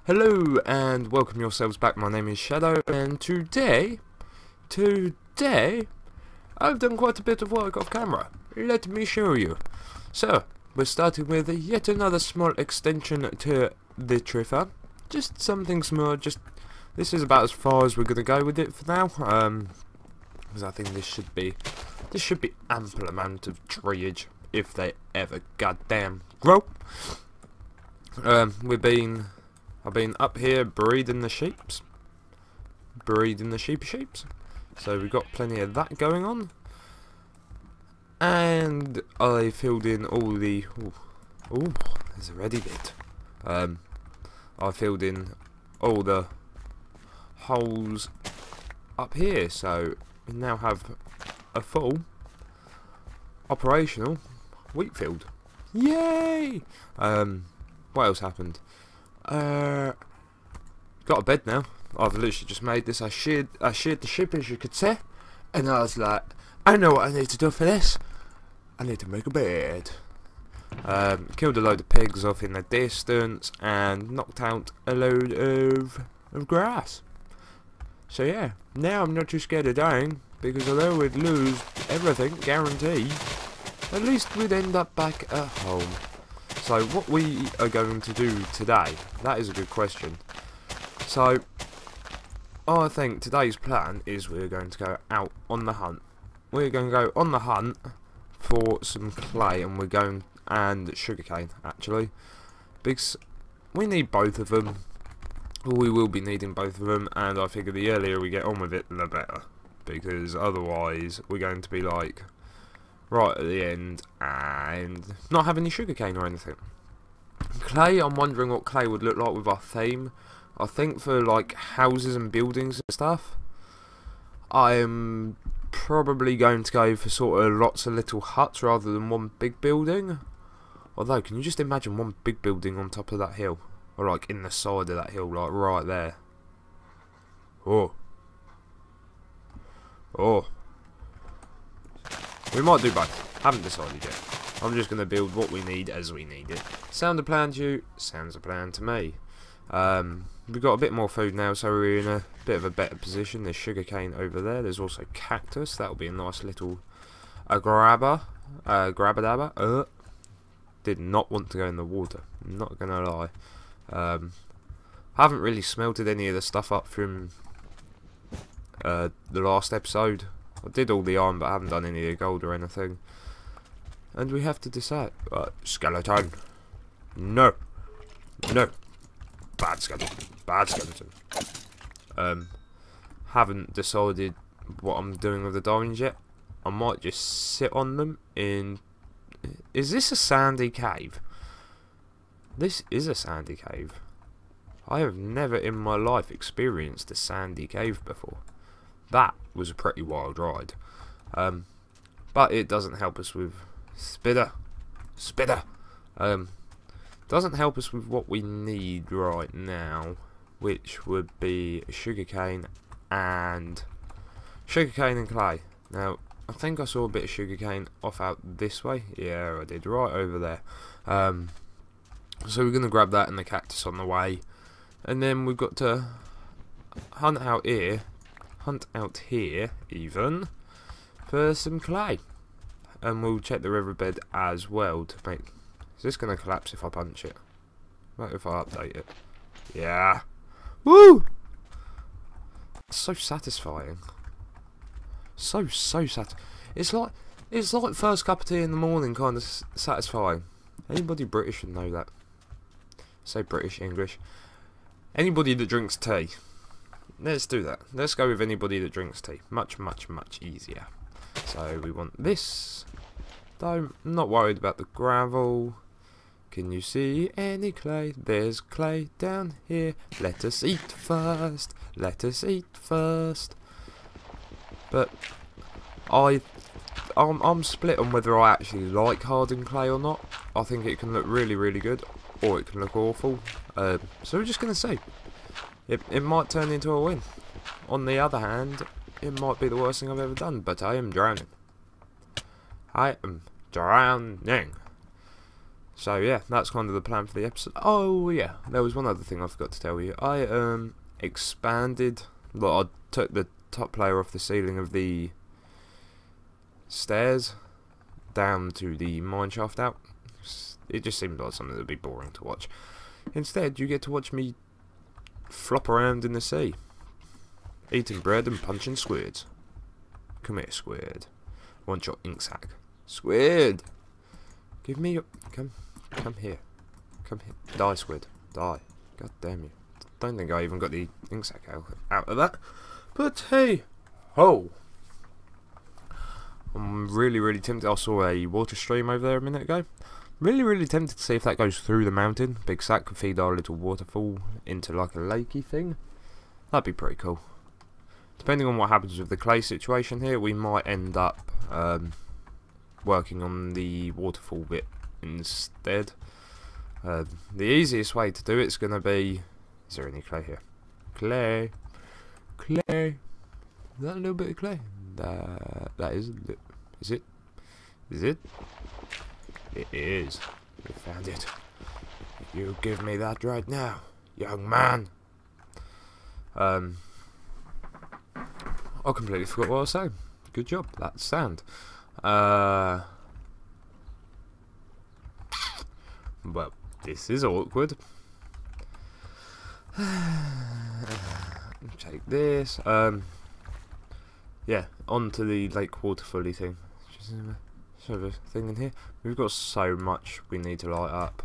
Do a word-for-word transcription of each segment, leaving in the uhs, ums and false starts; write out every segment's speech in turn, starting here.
Hello and welcome yourselves back. My name is Shadow, and today, today, I've done quite a bit of work off camera. Let me show you. So, we're starting with yet another small extension to the Triffer. Just something small, just, this is about as far as we're going to go with it for now. Um, because I think this should be, this should be ample amount of treeage, if they ever goddamn grow. Um, we've been... I've been up here breeding the sheeps. Breeding the sheepy sheeps. So we've got plenty of that going on. And I filled in all the... Ooh, ooh, there's a ready bit. Um, I filled in all the holes up here. So we now have a full operational wheat field. Yay! Um, what else happened? Uh, got a bed now. I've literally just made this. I sheared, I sheared the sheep, as you could say, and I was like, I know what I need to do for this. I need to make a bed. Um, killed a load of pigs off in the distance and knocked out a load of of grass. So yeah, now I'm not too scared of dying, because although we'd lose everything, guaranteed, at least we'd end up back at home. So what we are going to do today, that is a good question. So I think today's plan is we're going to go out on the hunt. We're going to go on the hunt for some clay, and we're going, and sugarcane actually, because we need both of them. We will be needing both of them, and I figure the earlier we get on with it, the better, because otherwise we're going to be like right at the end and not have any sugarcane or anything. Clay, I'm wondering what clay would look like with our theme. I think for like houses and buildings and stuff, I'm probably going to go for sort of lots of little huts rather than one big building. Although, can you just imagine one big building on top of that hill, or like in the side of that hill, like right there? Oh, oh. We might do both. Haven't decided yet. I'm just going to build what we need as we need it. Sound a plan to you? Sounds a plan to me. Um, we've got a bit more food now, so we're in a bit of a better position. There's sugarcane over there. There's also cactus. That'll be a nice little a grabber. Uh, grabber dabber. Uh, did not want to go in the water. Not going to lie. Um, haven't really smelted any of the stuff up from uh, the last episode. I did all the iron, but I haven't done any of the gold or anything. And we have to decide. Uh, skeleton. No. No. Bad skeleton. Bad skeleton. Um, haven't decided what I'm doing with the diamonds yet. I might just sit on them in... Is this a sandy cave? This is a sandy cave. I have never in my life experienced a sandy cave before. That was a pretty wild ride. Um, but it doesn't help us with Spitter. Spitter. Um, doesn't help us with what we need right now, which would be sugarcane and sugarcane and clay. Now, I think I saw a bit of sugarcane off out this way. Yeah, I did, right over there. Um, so we're gonna grab that and the cactus on the way, and then we've got to hunt out here. Hunt out here, even, for some clay. And we'll check the riverbed as well to make... Is this going to collapse if I punch it? What if I update it? Yeah. Woo! It's so satisfying. So, so sat. It's like, it's like first cup of tea in the morning kind of satisfying. Anybody British should know that. Say British, English. Anybody that drinks tea. Let's do that. Let's go with anybody that drinks tea. Much, much, much easier. So we want this. Though, I'm not worried about the gravel. Can you see any clay? There's clay down here. Let us eat first. Let us eat first. But I, I'm, I'm split on whether I actually like hardened clay or not. I think it can look really, really good, or it can look awful. Um, so we're just gonna see. It, it might turn into a win. On the other hand, it might be the worst thing I've ever done, but I am drowning. I am drowning. So yeah, that's kind of the plan for the episode. Oh yeah, there was one other thing I forgot to tell you. I um expanded. Like, I took the top layer off the ceiling of the stairs down to the mine shaft out. It just seemed like something that would be boring to watch. Instead, you get to watch me flop around in the sea, eating bread and punching squids. Come here, squid. Want your ink sac, squid? Give me your come, come here, come here. Die, squid, die. God damn you! Don't think I even got the ink sac out out of that. But hey, ho! I'm really, really tempted. I saw a water stream over there a minute ago. Really, really tempted to see if that goes through the mountain. Big sack could feed our little waterfall into like a lakey thing. That'd be pretty cool. Depending on what happens with the clay situation here, we might end up um, working on the waterfall bit instead. Uh, the easiest way to do it's going to be... Is there any clay here? Clay. Clay. Is that a little bit of clay? That, that is... Is it? Is it? It is. We found it. You give me that right now, young man. Um, I completely forgot what I was saying. Good job. That's sand. Uh, well, this is awkward. Take this. Um, yeah, onto the lake waterfully thing. Just a sort of a thing in here. We've got so much we need to light up.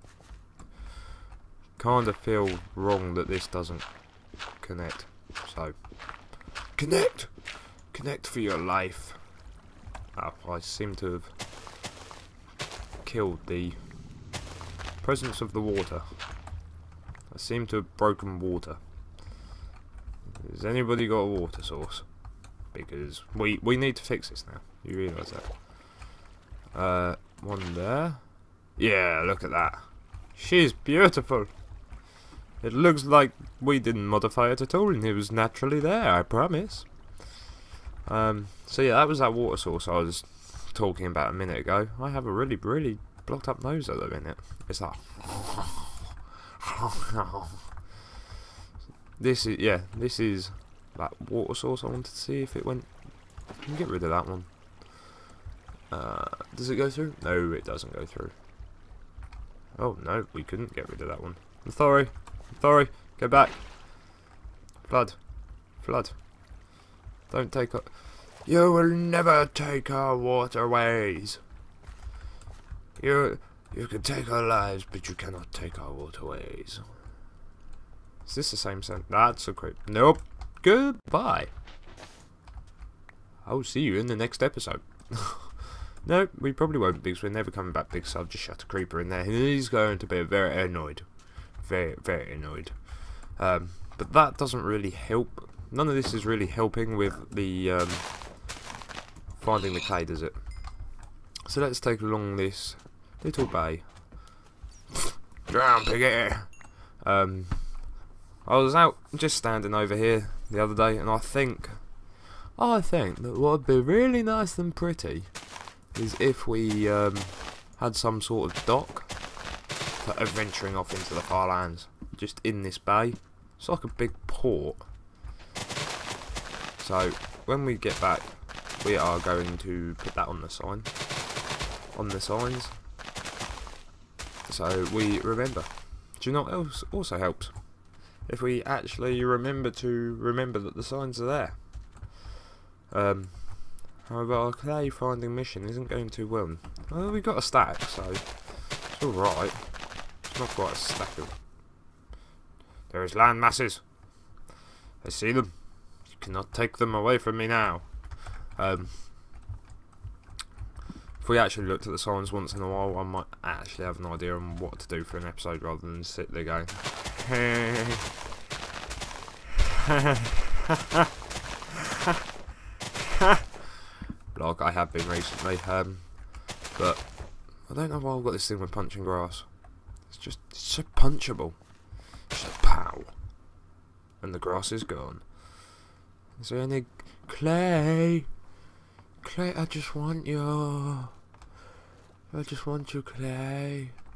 Kind of feel wrong that this doesn't connect. So, connect! Connect for your life. Oh, I seem to have killed the presence of the water. I seem to have broken water. Has anybody got a water source? Because we we need to fix this now. You realise that? Uh, one there. Yeah, look at that. She's beautiful. It looks like we didn't modify it at all, and it was naturally there. I promise. Um. So yeah, that was that water source I was talking about a minute ago. I have a really, really blocked up nose at the minute. It's like. This is yeah. This is that water source. I wanted to see if it went. I can get rid of that one. Uh, does it go through? No, it doesn't go through. Oh no, we couldn't get rid of that one. I'm sorry. I'm sorry. Go back. Flood. Flood. Don't take our... You will never take our waterways. You you can take our lives, but you cannot take our waterways. Is this the same sentence? That's a creep. Nope. Goodbye. I'll see you in the next episode. No, we probably won't, because we're never coming back big, so I'll just shut a creeper in there. And he's going to be very annoyed. Very, very annoyed. Um, but that doesn't really help. None of this is really helping with the um, finding the clay, does it? So let's take along this little bay. Drown, piggy! Um, I was out just standing over here the other day, and I think, I think that what would be really nice and pretty is if we um, had some sort of dock for venturing off into the far lands, just in this bay. It's like a big port. So when we get back, we are going to put that on the sign, on the signs, so we remember. Do you know what else also helps? If we actually remember to remember that the signs are there. Um. However, our clay finding mission isn't going too well. Well, we've got a stack, so it's alright. It's not quite a stack of... There is land masses. I see them. You cannot take them away from me now. Um, if we actually looked at the signs once in a while, I might actually have an idea on what to do for an episode rather than sit there going... like I have been recently, um, but I don't know why I've got this thing with punching grass. It's just, it's so punchable. It's just pow, and the grass is gone. Is there any clay? Clay, I just want you. I just want you, clay.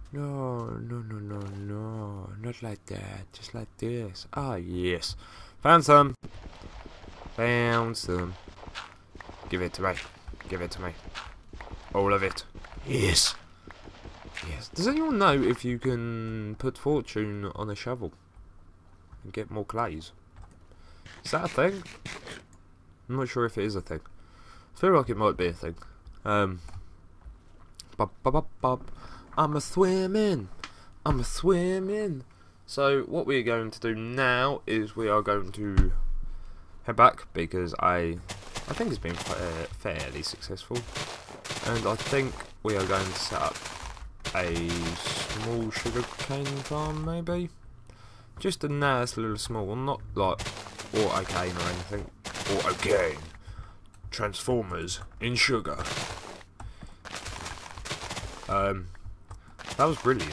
No, no, no, no, no. Not like that. Just like this. Ah, yes. Found some. Found some. Give it to me. Give it to me. All of it. Yes. Yes. Does anyone know if you can put fortune on a shovel and get more clays? Is that a thing? I'm not sure if it is a thing. I feel like it might be a thing. Um. Bub, bub, bub, bub. I'm a swimming. I'm a swimming. So what we're going to do now is we are going to head back because I, I think it's been fa fairly successful, and I think we are going to set up a small sugar cane farm, maybe. Just a nice little small one, not like auto cane or anything. Auto cane. Transformers in sugar. Um, that was brilliant.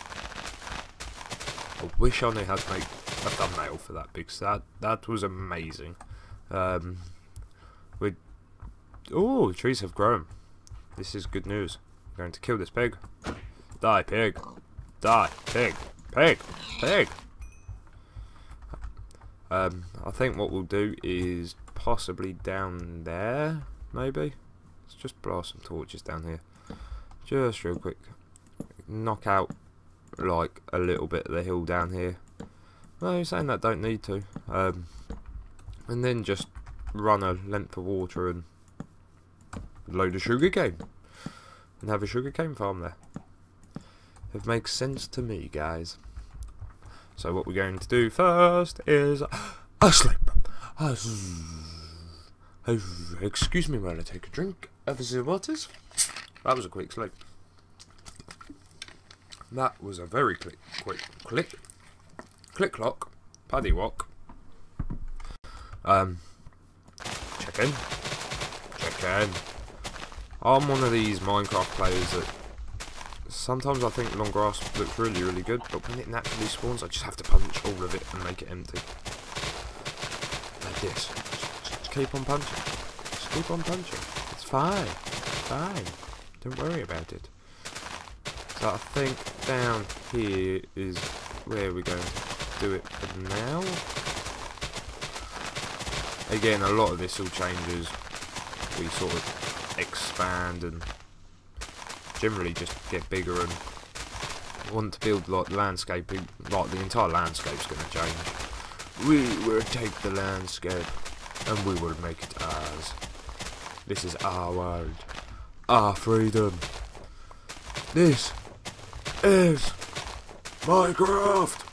I wish I knew how to make a thumbnail for that because that that was amazing. Um, we oh, the trees have grown. This is good news. We're going to kill this pig. Die, pig. Die, pig. Pig. Pig. Um, I think what we'll do is possibly down there, maybe. Let's just blast some torches down here. Just real quick. Knock out like a little bit of the hill down here. No, you're saying that don't need to. Um, and then just run a length of water and load of sugar cane. And have a sugar cane farm there. It makes sense to me, guys. So what we're going to do first is asleep. Excuse me while I take a drink of the waters. That was a quick sleep. That was a very quick, quick, click, click clock, paddy walk. Um, check in, check in. I'm one of these Minecraft players that sometimes I think long grass looks really, really good, but when it naturally spawns, I just have to punch all of it and make it empty. Like this. Just, just keep on punching. Just keep on punching. It's fine. It's fine. Don't worry about it. So I think down here is where we're going to do it for now. Again, a lot of this all changes. We sort of expand and generally just get bigger and want to build like landscaping, like the entire landscape's going to change. We will take the landscape and we will make it ours. This is our world. Our freedom. This is Minecraft.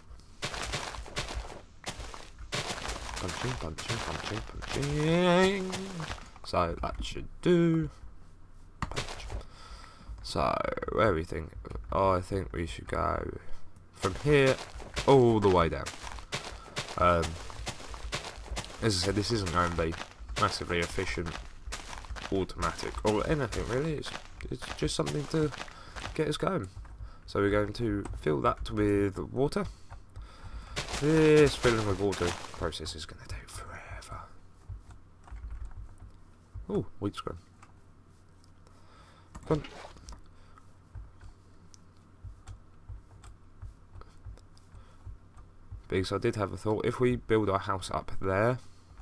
Punching, punching, punching, punching. So that should do. Punch. So everything. Oh, I think we should go from here all the way down. Um, as I said, this isn't going to be massively efficient, automatic, or anything really. It's, it's just something to get us going. So we're going to fill that with water. This filling with water process is going to take forever. Oh, wheat scrum. Come on. Because I did have a thought, if we build our house up there,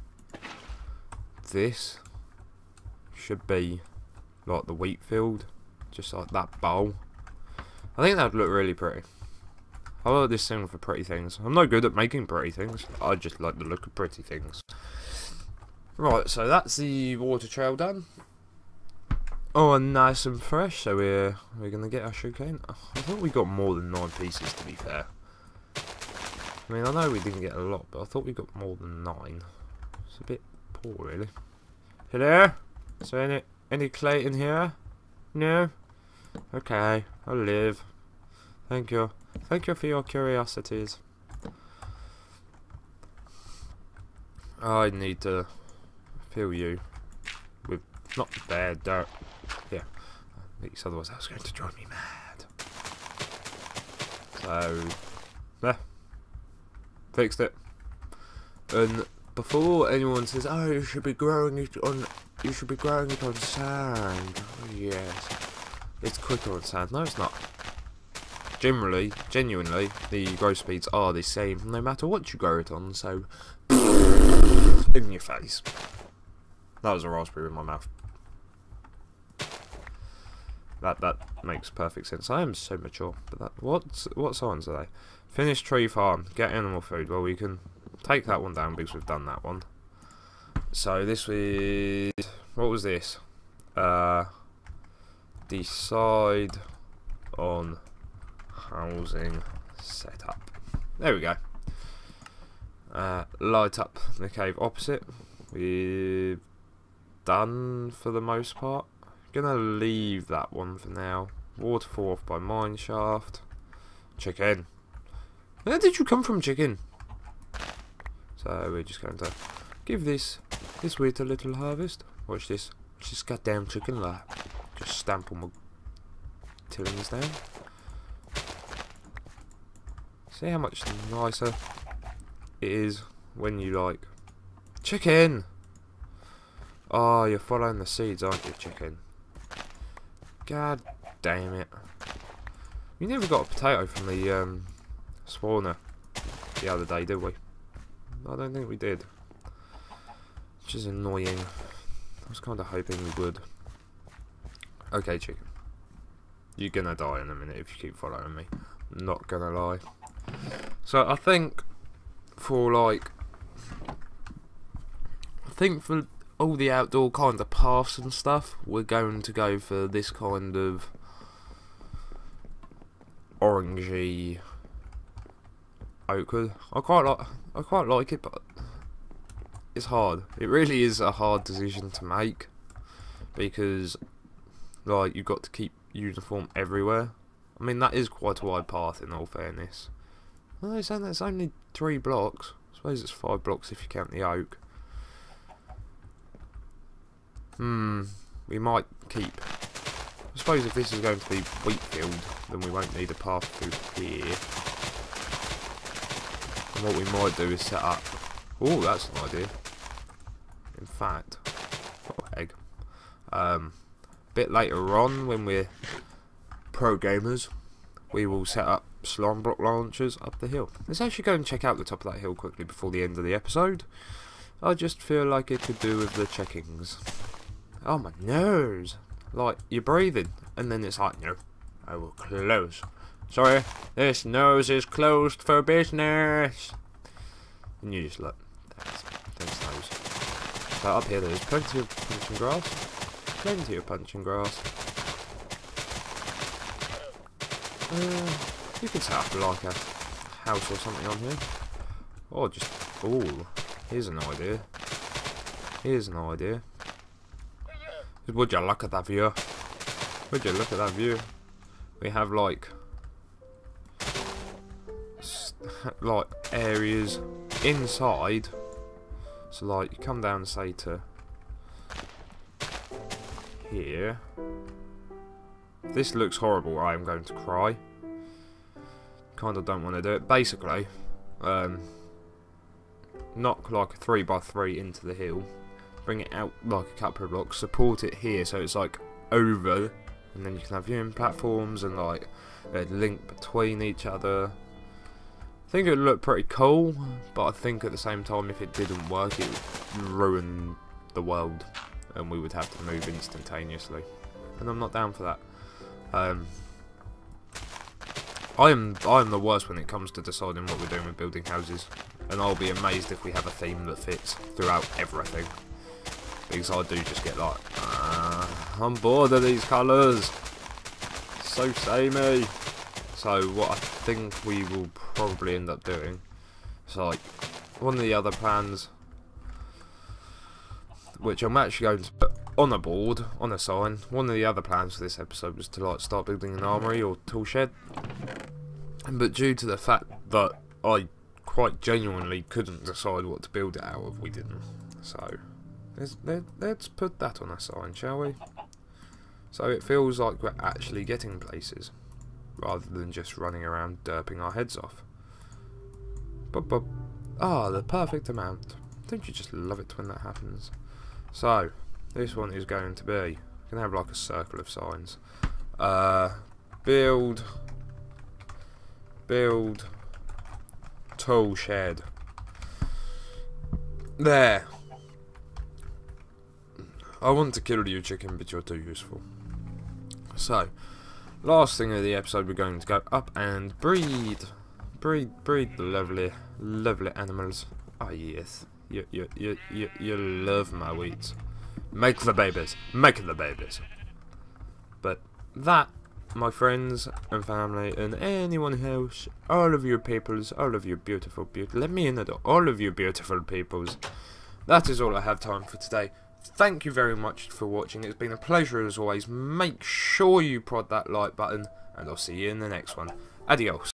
this should be like the wheat field, just like that bowl. I think that would look really pretty. I like this thing for pretty things. I'm no good at making pretty things, I just like the look of pretty things. Right, so that's the water trail done. Oh, and nice and fresh, so we're, we're going to get our sugarcane. Oh, I thought we got more than nine pieces, to be fair. I mean, I know we didn't get a lot, but I thought we got more than nine. It's a bit poor, really. Hello? Is there any, any clay in here? No? Okay, I'll live. Thank you. Thank you for your curiosities. I need to fill you with not bad dirt. Yeah, because otherwise that was going to drive me mad. So, yeah. Fixed it. And before anyone says, "Oh, you should be growing it on, you should be growing it on sand." Oh, yes, it's quicker on sand. No, it's not. generally, genuinely, the growth speeds are the same no matter what you grow it on, so in your face. That was a raspberry in my mouth. That that makes perfect sense. I am so mature. But that what what signs are they? Finish tree farm. Get animal food. Well, we can take that one down because we've done that one. So this was, what was this? Uh, decide on housing setup. There we go. Uh, light up the cave opposite. We've done for the most part. Gonna leave that one for now. Waterfall off by mine shaft. Chicken. Where did you come from, chicken? So we're just going to give this this wheat a little harvest. Watch this. Watch this goddamn chicken like. Just stamp all my tillings down. See how much nicer it is when you like chicken. Oh, you're following the seeds, aren't you, chicken? God damn it. We never got a potato from the um, spawner the other day, did we? I don't think we did. Which is annoying. I was kind of hoping we would. Okay, chicken. You're gonna die in a minute if you keep following me. I'm not gonna lie. So I think for like... I think for all the outdoor kind of paths and stuff, we're going to go for this kind of orangey oak wood. I quite like I quite like it, but it's hard. It really is a hard decision to make because like you've got to keep uniform everywhere. I mean that is quite a wide path in all fairness. Well, they're saying that's only three blocks. I suppose it's five blocks if you count the oak. Hmm, we might keep. I suppose if this is going to be wheat field, then we won't need a path through here. And what we might do is set up. Oh, that's an idea. In fact, oh, egg. Um, a bit later on, when we're pro gamers, we will set up slime block launchers up the hill. Let's actually go and check out the top of that hill quickly before the end of the episode. I just feel like it could do with the checkings. Oh, my nose. Like, you're breathing, and then it's like, no, I will close. Sorry, this nose is closed for business. And you just look. Thanks, thanks nose. So up here there's plenty of punching grass. Plenty of punching grass. Uh, you can set up like a house or something on here. Or just, ooh, here's an idea. Here's an idea. Would you look at that view? Would you look at that view? We have like, like areas inside. So like you come down, say to here. This looks horrible. I am going to cry. Kind of don't want to do it. Basically, um, knock like a three by three into the hill. Bring it out like a couple of blocks, support it here so it's like over, and then you can have viewing platforms and like a link between each other. I think it would look pretty cool, but I think at the same time if it didn't work it would ruin the world and we would have to move instantaneously, and I'm not down for that. Um, I am I am the worst when it comes to deciding what we're doing with building houses, and I'll be amazed if we have a theme that fits throughout everything. Because I do just get like, uh, I'm bored of these colours. So samey. So what I think we will probably end up doing is like one of the other plans, which I'm actually going to put on a board, on a sign. One of the other plans for this episode was to like start building an armory or tool shed. But due to the fact that I quite genuinely couldn't decide what to build it out of, we didn't. So Let's, let, let's put that on a sign, shall we? So it feels like we're actually getting places, rather than just running around derping our heads off. But, but, ah, the perfect amount. Don't you just love it when that happens? So, this one is going to be, we're going to have like a circle of signs. Uh, build Build tool shed. There. I want to kill you, chicken, but you're too useful. So, last thing of the episode, we're going to go up and breed. Breed, breed the lovely, lovely animals. Oh yes, you, you, you, you, you love my wheat. Make the babies, make the babies. But that, my friends and family and anyone else, all of you peoples, all of you beautiful, beautiful, let me in the door, all of you beautiful peoples. That is all I have time for today. Thank you very much for watching. It's been a pleasure as always. Make sure you prod that like button, and I'll see you in the next one. Adios.